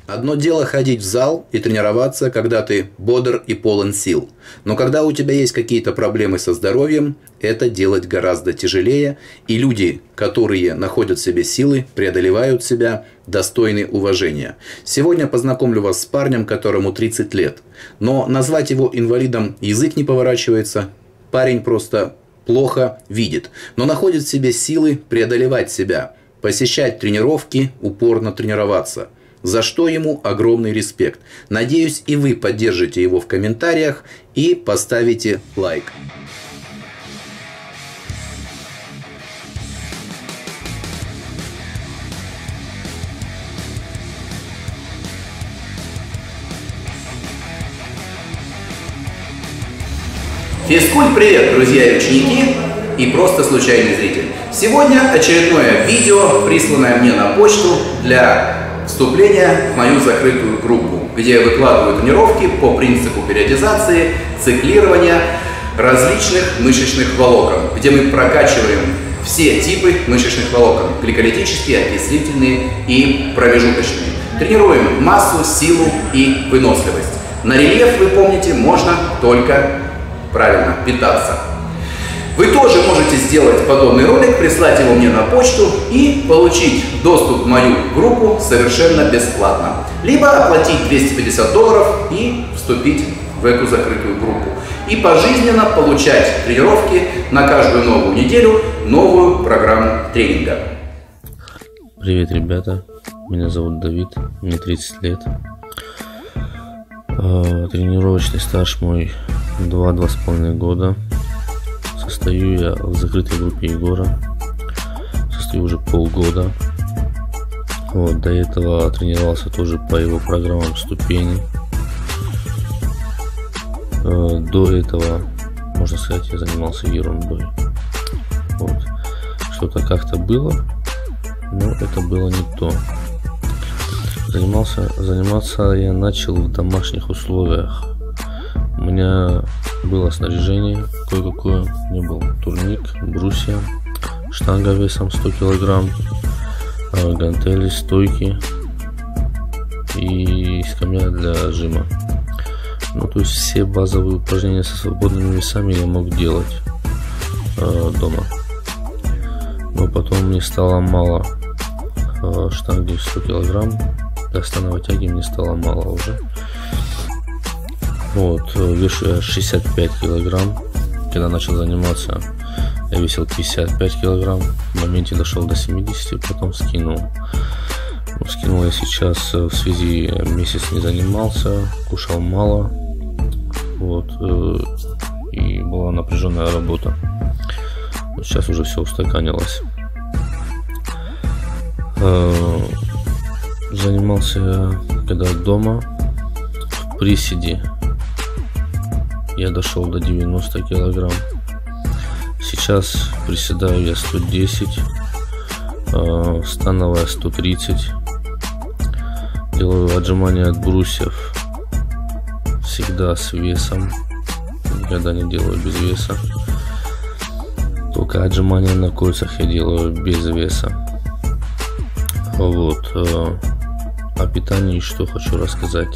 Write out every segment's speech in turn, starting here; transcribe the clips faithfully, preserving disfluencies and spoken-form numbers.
Одно дело ходить в зал и тренироваться, когда ты бодр и полон сил. Но когда у тебя есть какие-то проблемы со здоровьем, это делать гораздо тяжелее. И люди, которые находят в себе силы, преодолевают себя, достойны уважения. Сегодня познакомлю вас с парнем, которому тридцать лет. Но назвать его инвалидом язык не поворачивается. Парень просто плохо видит, но находит в себе силы преодолевать себя, посещать тренировки, упорно тренироваться. За что ему огромный респект. Надеюсь, и вы поддержите его в комментариях и поставите лайк. Физкульт, привет, друзья и ученики, и просто случайный зритель. Сегодня очередное видео, присланное мне на почту для вступления в мою закрытую группу, где я выкладываю тренировки по принципу периодизации, циклирования различных мышечных волокон, где мы прокачиваем все типы мышечных волокон: гликолитические, окислительные и промежуточные. Тренируем массу, силу и выносливость. На рельеф, вы помните, можно только правильно питаться. Вы тоже можете сделать подобный ролик, прислать его мне на почту и получить доступ в мою группу совершенно бесплатно. Либо оплатить двести пятьдесят долларов и вступить в эту закрытую группу. И пожизненно получать тренировки на каждую новую неделю, новую программу тренинга. Привет, ребята. Меня зовут Давид, мне тридцать лет. Тренировочный стаж мой два-два с половиной года. Состою я в закрытой группе Егора. Состою уже полгода. Вот, до этого тренировался тоже по его программам ступени. До этого, можно сказать, я занимался ерундой. Вот. Что-то как-то было, но это было не то. Занимался, заниматься я начал в домашних условиях. У меня было снаряжение кое-какое. У меня был турник, брусья, штанга весом сто килограмм, гантели, стойки и скамья для жима. Ну, то есть все базовые упражнения со свободными весами я мог делать э, дома. Но потом мне стало мало э, штанги сто килограмм. Для становой тяги мне стало мало уже. Вот, вешу я шестьдесят пять килограмм. Когда начал заниматься, я весил пятьдесят пять килограмм. В моменте дошел до семидесяти, потом скинул. Ну, скинул я сейчас в связи, месяц не занимался, кушал мало. Вот, и была напряженная работа. Вот сейчас уже все устаканилось. Занимался я когда дома в приседе. Я дошел до девяноста килограмм. Сейчас приседаю я сто десять, э, становая сто тридцать. Делаю отжимания от брусьев всегда с весом. Никогда не делаю без веса. Только отжимания на кольцах я делаю без веса. Вот. Э, о питании что хочу рассказать.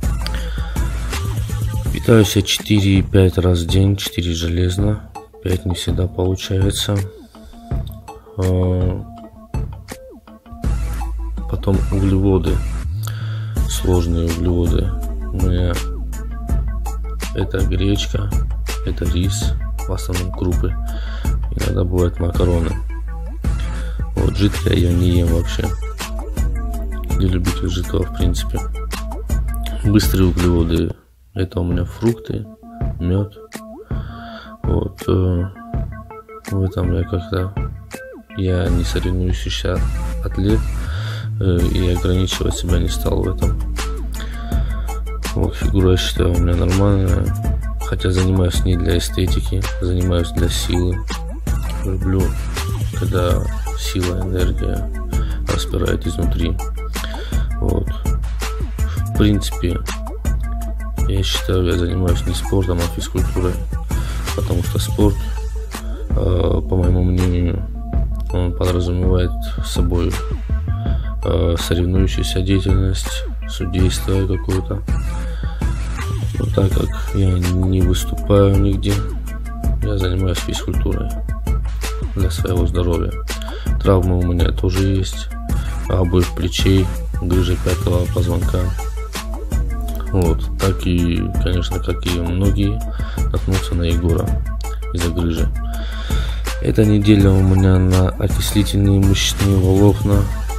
Питаюсь я четыре-пять раз в день, четыре железно, пять не всегда получается. Потом углеводы, сложные углеводы. У меня это гречка, это рис, в основном крупы, иногда бывают макароны. Вот жидкое я не ем вообще, не любитель жидкого в принципе. Быстрые углеводы. Это у меня фрукты, мед. Вот. Э, в этом я как-то... Я не соревнующийся атлет. Э, и ограничивать себя не стал в этом. Вот, фигура, я считаю, у меня нормальная. Хотя занимаюсь не для эстетики. Занимаюсь для силы. Люблю, когда сила, энергия распирает изнутри. Вот. В принципе... Я считаю, я занимаюсь не спортом, а физкультурой, потому что спорт, э, по моему мнению, он подразумевает собой э, соревнующуюся деятельность, судейство какое-то. Но так как я не выступаю нигде, я занимаюсь физкультурой для своего здоровья. Травмы у меня тоже есть. Обоих плечей, грыжа пятого позвонка. Вот, так и, конечно, как и многие, наткнутся на Егора из-за грыжи. Эта неделя у меня на окислительные мышечные волокна.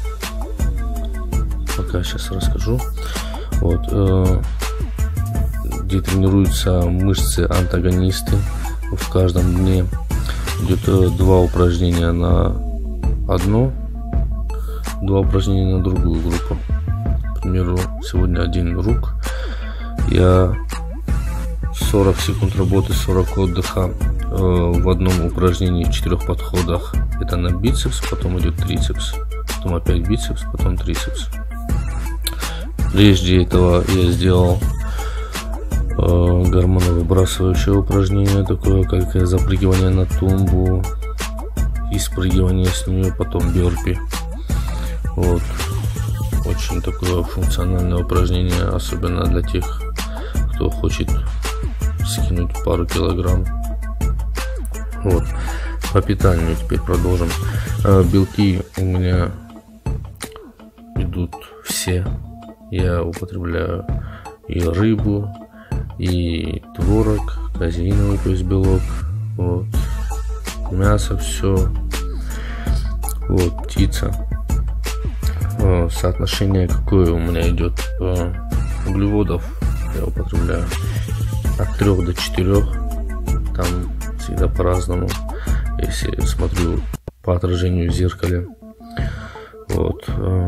Пока сейчас расскажу. Вот, э, где тренируются мышцы-антагонисты. В каждом дне идет э, два упражнения на одно, два упражнения на другую группу. К примеру, сегодня один рук. Я сорок секунд работы, сорок отдыха э, в одном упражнении в четырех подходах. Это на бицепс, потом идет трицепс, потом опять бицепс, потом трицепс. Прежде этого я сделал э, гормоновыбрасывающее упражнение, такое как запрыгивание на тумбу и спрыгивание с нее, потом бёрпи. Вот. Очень такое функциональное упражнение, особенно для тех, кто хочет скинуть пару килограмм. Вот. По питанию теперь продолжим. Белки у меня идут все. Я употребляю и рыбу, и творог, казеиновый, то есть белок. Вот. Мясо, все. Вот, птица. Соотношение какое у меня идет углеводов, я употребляю от трёх до четырёх, там всегда по-разному, если смотрю по отражению в зеркале. Вот.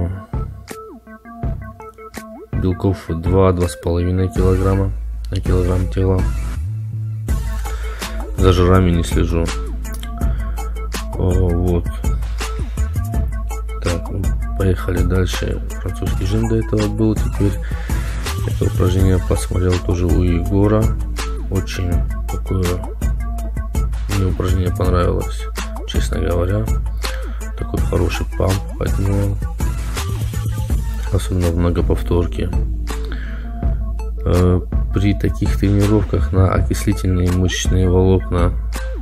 Белков два-два с половиной килограмма на килограмм тела. За жирами не слежу. Вот. Так, поехали дальше. Французский жим до этого был. Теперь это упражнение посмотрел тоже у Егора. Очень такое мне упражнение понравилось, честно говоря. Такой хороший памп от него, особенно в многоповторке. При таких тренировках на окислительные мышечные волокна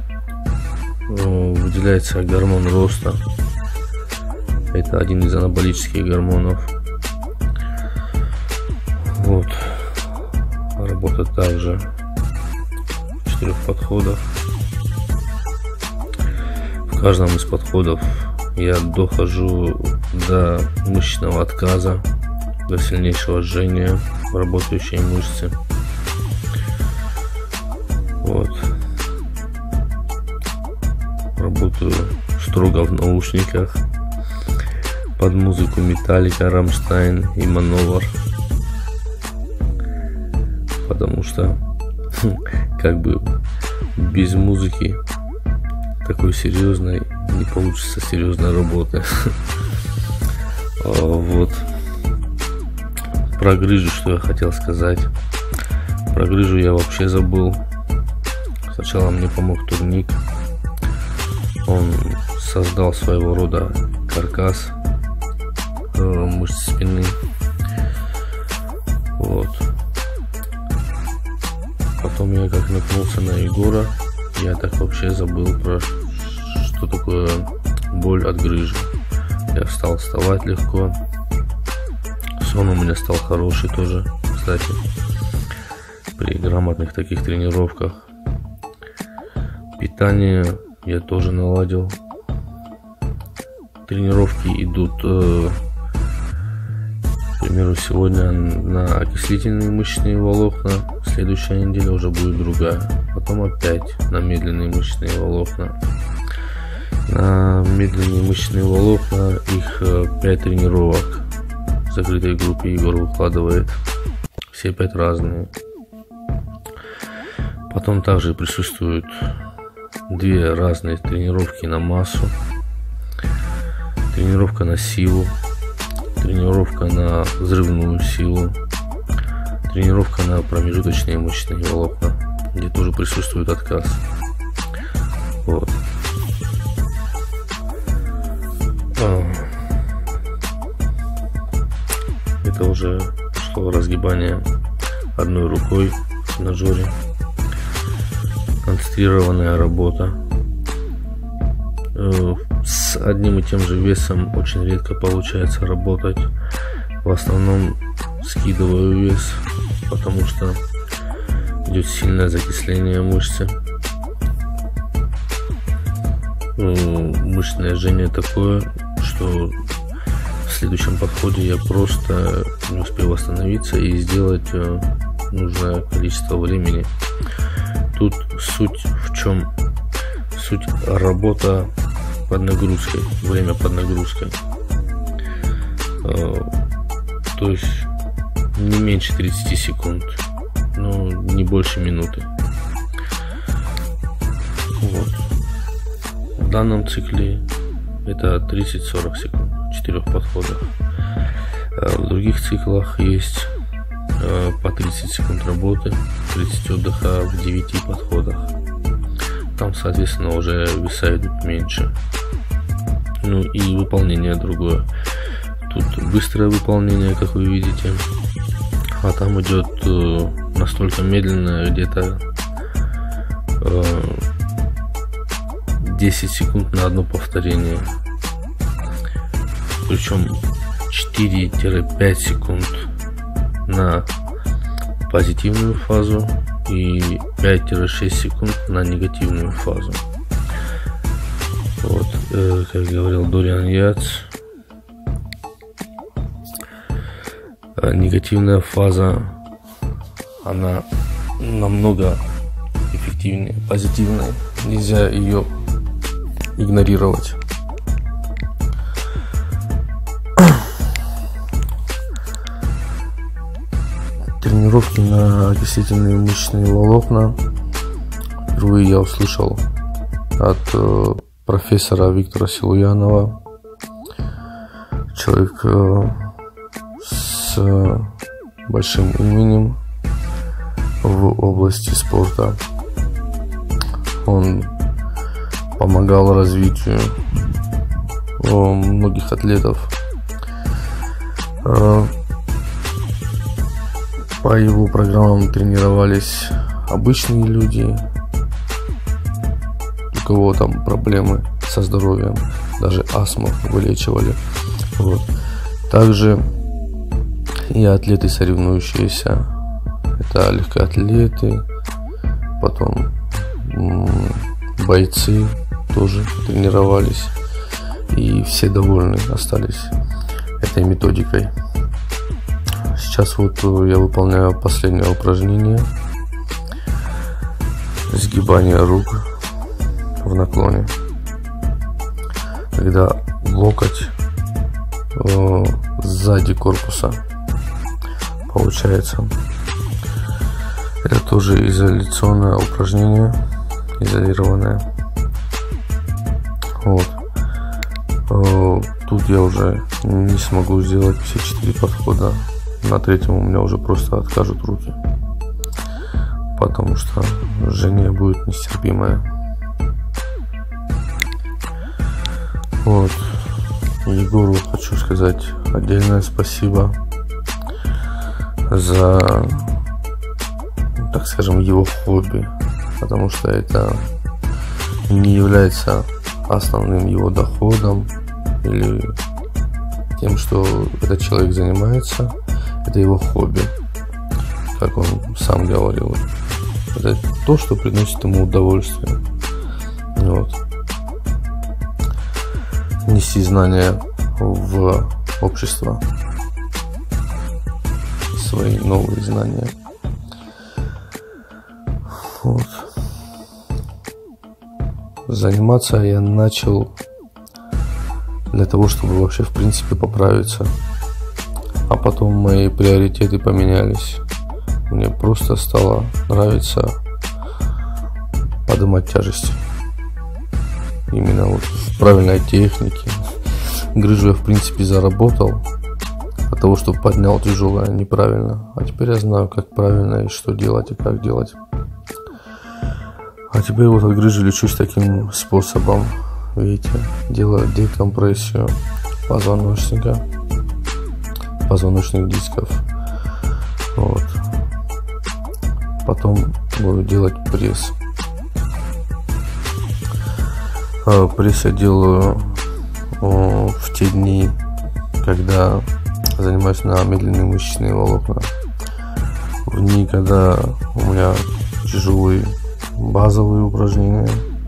выделяется гормон роста. Это один из анаболических гормонов. Вот. Работа также в четырех подходах. В каждом из подходов я дохожу до мышечного отказа, до сильнейшего жжения в работающие мышцы. Вот. Работаю строго в наушниках под музыку Металлика, Рамштайн и Мановар, потому что как бы без музыки такой серьезной не получится серьезной работы. Вот. Про грыжу что я хотел сказать. Про грыжу я вообще забыл. Сначала мне помог турник. Он создал своего рода каркас мышц спины. Вот. Потом я как наткнулся на Егора, я так вообще забыл про что такое боль от грыжи. Я стал вставать легко. Сон у меня стал хороший тоже, кстати, при грамотных таких тренировках. Питание я тоже наладил. Тренировки идут, э, к примеру, сегодня на окислительные мышечные волокна, следующая неделя уже будет другая, потом опять на медленные мышечные волокна. На медленные мышечные волокна их пять тренировок. В закрытой группе Егор выкладывает все пять разные. Потом также присутствуют две разные тренировки на массу, тренировка на силу, тренировка на взрывную силу, тренировка на промежуточные мышечные волокна, где тоже присутствует отказ. Вот. Это уже что разгибание одной рукой в тренажере, концентрированная работа. С одним и тем же весом очень редко получается работать. В основном скидываю вес, потому что идет сильное закисление мышцы. Мышечное жжение такое, что в следующем подходе я просто не успею восстановиться и сделать нужное количество времени. Тут суть в чем? Суть работа под нагрузкой, время под нагрузкой. То есть не меньше тридцати секунд, но не больше минуты. Вот. В данном цикле это тридцать-сорок секунд в четырех подходах. В других циклах есть по тридцать секунд работы, тридцать отдыха в девяти подходах. Там, соответственно, уже веса идут меньше. Ну и выполнение другое. Тут быстрое выполнение, как вы видите, а там идет э, настолько медленное, где-то э, десять секунд на одно повторение. Причем четыре-пять секунд на позитивную фазу и пять-шесть секунд на негативную фазу. Вот, э, как говорил Дориан Яц, э, негативная фаза, она намного эффективнее позитивной. Нельзя ее игнорировать. Тренировки на окислительные мышечные волокна впервые я услышал от э, профессора Виктора Силуянова. Человек э, с э, большим именем в области спорта. Он помогал развитию э, многих атлетов. Э, По его программам тренировались обычные люди, у кого там проблемы со здоровьем, даже астму вылечивали. Вот. Также и атлеты соревнующиеся, это легкоатлеты, потом бойцы тоже тренировались, и все довольны остались этой методикой. Сейчас вот я выполняю последнее упражнение. Сгибание рук в наклоне. Когда локоть э, сзади корпуса получается. Это тоже изоляционное упражнение. Изолированное. Вот. Э, тут я уже не смогу сделать все четыре подхода. На третьем у меня уже просто откажут руки, потому что жжение будет нестерпимое. Вот. Егору хочу сказать отдельное спасибо за, так скажем, его хобби, потому что это не является основным его доходом или тем, что этот человек занимается. Это его хобби, как он сам говорил. Это то, что приносит ему удовольствие. Вот. Нести знания в общество, свои новые знания. Вот. Заниматься я начал для того, чтобы вообще в принципе поправиться. А потом мои приоритеты поменялись. Мне просто стало нравиться поднимать тяжести. Именно вот в правильной технике. Грыжу я в принципе заработал от того, что поднял тяжелое неправильно. А теперь я знаю, как правильно и что делать и как делать. А теперь вот от грыжи лечусь таким способом. Видите, делаю декомпрессию позвоночника, позвоночных дисков. Вот. Потом буду делать пресс. Пресс я делаю в те дни, когда занимаюсь на медленные мышечные волокна. В дни, когда у меня тяжелые базовые упражнения,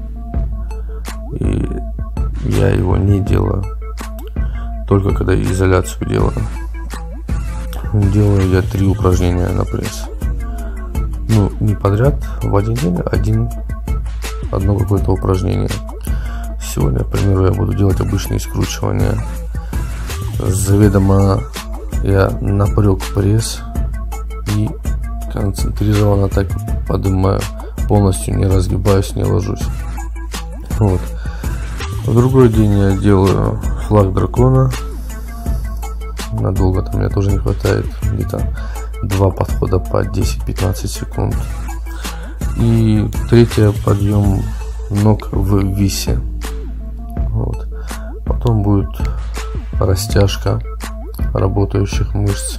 и я его не делаю, только когда изоляцию делаю. Делаю я три упражнения на пресс. Ну, не подряд, в один день один, одно какое-то упражнение. Сегодня, к примеру, я буду делать обычные скручивания. Заведомо я напряг пресс и концентрированно так поднимаю, полностью не разгибаюсь, не ложусь. Вот. В другой день я делаю флаг дракона. Надолго там мне тоже не хватает, где-то два подхода по десять-пятнадцать секунд. И третье, подъем ног в висе. Вот. Потом будет растяжка работающих мышц.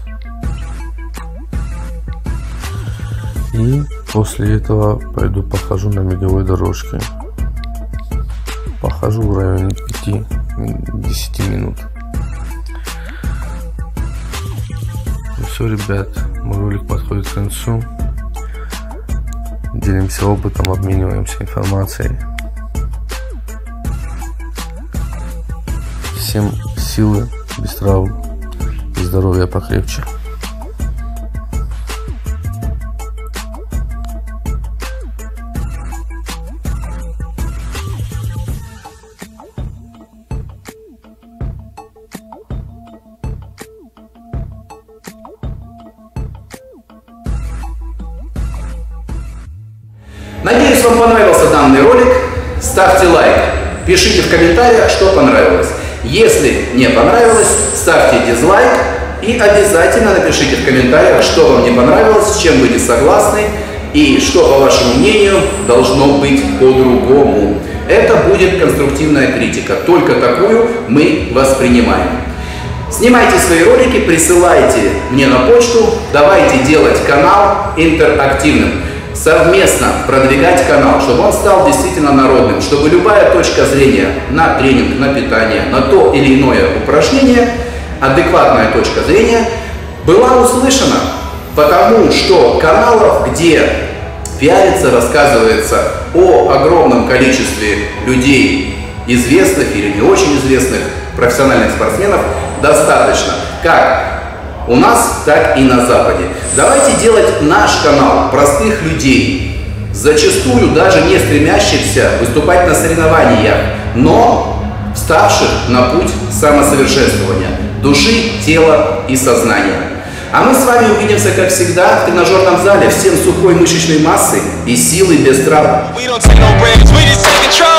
И после этого пойду похожу на беговой дорожке. Похожу в районе пяти-десяти минут. Ну все, ребят, мой ролик подходит к концу. Делимся опытом, обмениваемся информацией. Всем силы, без травм и здоровья покрепче. Надеюсь, вам понравился данный ролик. Ставьте лайк, пишите в комментариях, что понравилось. Если не понравилось, ставьте дизлайк и обязательно напишите в комментариях, что вам не понравилось, с чем вы не согласны и что, по вашему мнению, должно быть по-другому. Это будет конструктивная критика, только такую мы воспринимаем. Снимайте свои ролики, присылайте мне на почту, давайте делать канал интерактивным. Совместно продвигать канал, чтобы он стал действительно народным, чтобы любая точка зрения на тренинг, на питание, на то или иное упражнение, адекватная точка зрения, была услышана. Потому что каналов, где пиарится, рассказывается о огромном количестве людей, известных или не очень известных профессиональных спортсменов, достаточно. Как у нас, так и на Западе. Давайте делать наш канал простых людей, зачастую даже не стремящихся выступать на соревнованиях, но вставших на путь самосовершенствования души, тела и сознания. А мы с вами увидимся, как всегда, в тренажерном зале. Всем сухой мышечной массы и силы без травм.